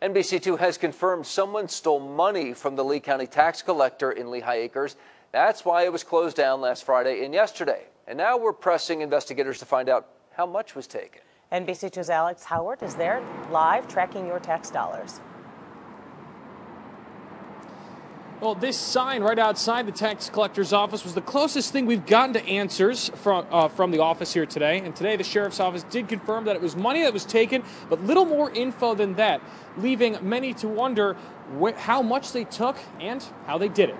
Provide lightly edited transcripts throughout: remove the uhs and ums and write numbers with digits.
NBC2 has confirmed someone stole money from the Lee County tax collector in Lehigh Acres. That's why it was closed down last Friday and yesterday. And now we're pressing investigators to find out how much was taken. NBC2's Alex Howard is there live tracking your tax dollars. Well, this sign right outside the tax collector's office was the closest thing we've gotten to answers from the office here today. And today the sheriff's office did confirm that it was money that was taken, but little more info than that, leaving many to wonder how much they took and how they did it.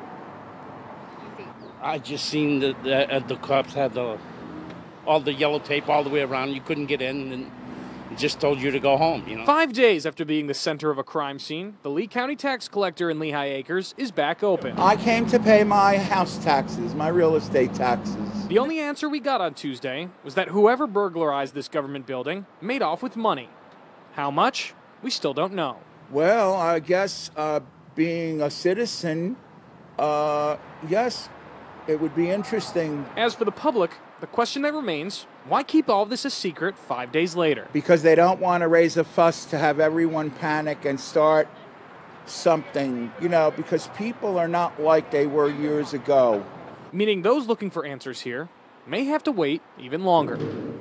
I just seen the cops had all the yellow tape all the way around. You couldn't get in, and it just told you to go home, you know. 5 days after being the center of a crime scene, the Lee County tax collector in Lehigh Acres is back open. I came to pay my house taxes, my real estate taxes. The only answer we got on Tuesday was that whoever burglarized this government building made off with money. How much? We still don't know. Well, I guess being a citizen, yes, it would be interesting. As for the public, the question that remains, why keep all of this a secret 5 days later? Because they don't want to raise a fuss to have everyone panic and start something, you know, because people are not like they were years ago. Meaning those looking for answers here may have to wait even longer.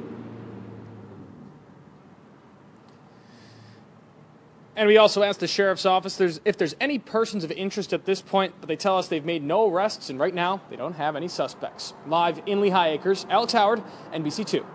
And we also asked the sheriff's office if there's any persons of interest at this point, but they tell us they've made no arrests, and right now they don't have any suspects. Live in Lehigh Acres, Alex Howard, NBC2.